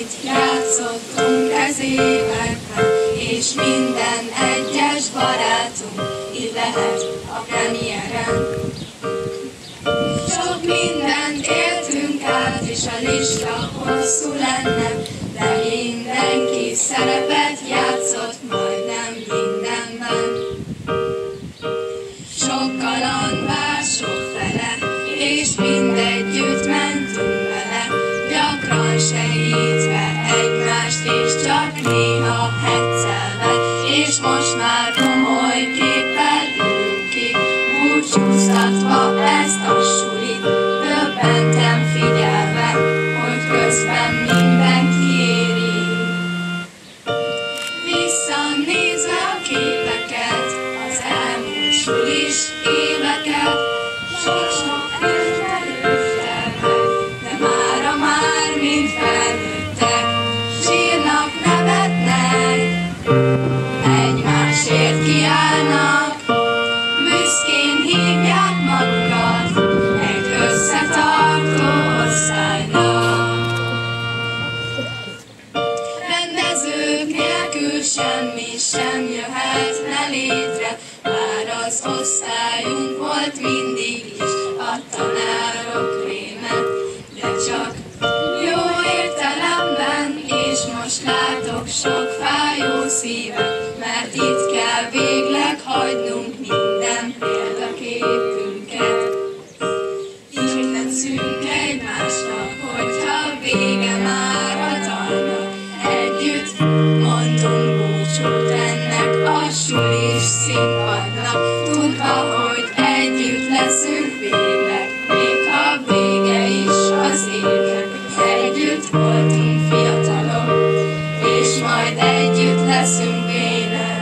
együtt játszottunk ez években, és minden egyes barátunk itt lehet a premiéren. Sok mindent éltünk át, és a lista hosszú lenne, de mindenki szerepet játszott majdnem mindenben. Sok kaland vár sokfele, és mindegyütt mentünk vele, gyakran segítve egymást, és csak néha heccelve, és most már komoly képpel ülünk ki, búcsúztatva ezt a sulit, döbbentem figyelve, hogy közben mindenki éri. Visszanézve a képeket, az elmúlt sulis éveket, sok-sok ismerőssel meg, de mára már mind felnőttek, sírnak, nevetnek, egymásért kiállnak, büszkén hívják magukat egy összetartó osztálynak. Rendezők nélkül semmi sem jöhetne létre, bár az osztályunk volt mindig is a tanárok réme, de csak jó értelemben, és most látok sok fájó szívet, mert itt kell végleg hagynunk minden példaképünket. Így tetszünk egymásnak, hogyha vége már a dalnak, együtt mondunk búcsút ennek a sulis színpadnak, tudva, hogy együtt leszünk végleg, még ha vége is az évnek. Együtt voltunk fiatalok, és majd együtt leszünk végleg.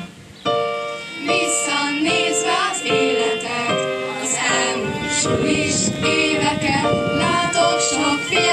Visszanézve az életet, az elmúlt sulis éveket, látok sok